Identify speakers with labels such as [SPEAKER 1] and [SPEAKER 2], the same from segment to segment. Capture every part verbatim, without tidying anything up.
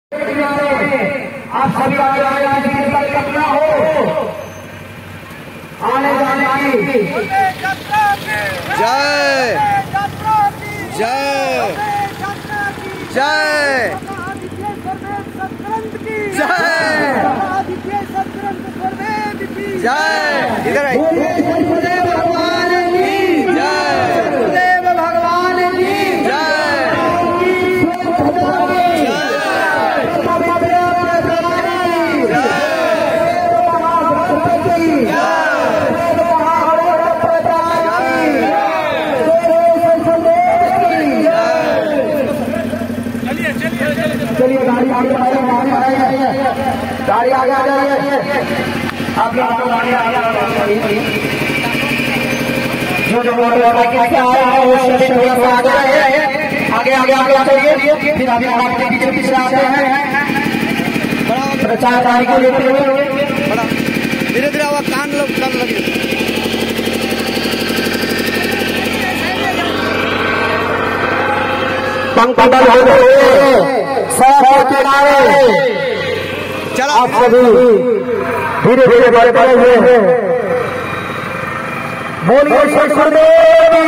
[SPEAKER 1] आप सभी आगे आए आज की कल्पना हो आने जाने की
[SPEAKER 2] जय जय जय जय जय इधर आइए। भगवान की जय, देव भगवान की जय,
[SPEAKER 1] चलिए गाड़ी आगे गाड़ी आगे आ जाइए। आप गाड़ी आगे जो जो कैसे आया है वो थोड़ा सा आगे आगे आगे आगे चलिए। फिर अभी आपके पीछे पीछे आते हैं प्रचार गाड़ी को लेते हुए
[SPEAKER 2] धीरे धीरे आवाज कान लोग कम लगे।
[SPEAKER 1] पंखल हो गए सड़क किनारे
[SPEAKER 2] चलो
[SPEAKER 1] आप सभी धीरे धीरे बढ़ पड़े हुए हैं। बोलिए सदगुरुदेव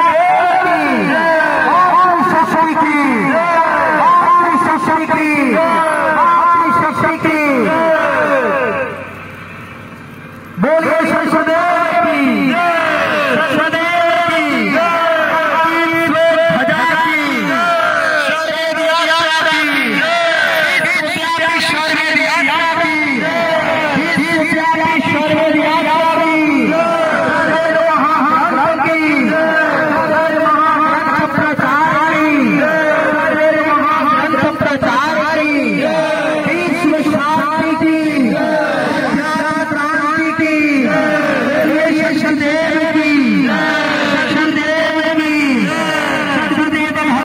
[SPEAKER 1] की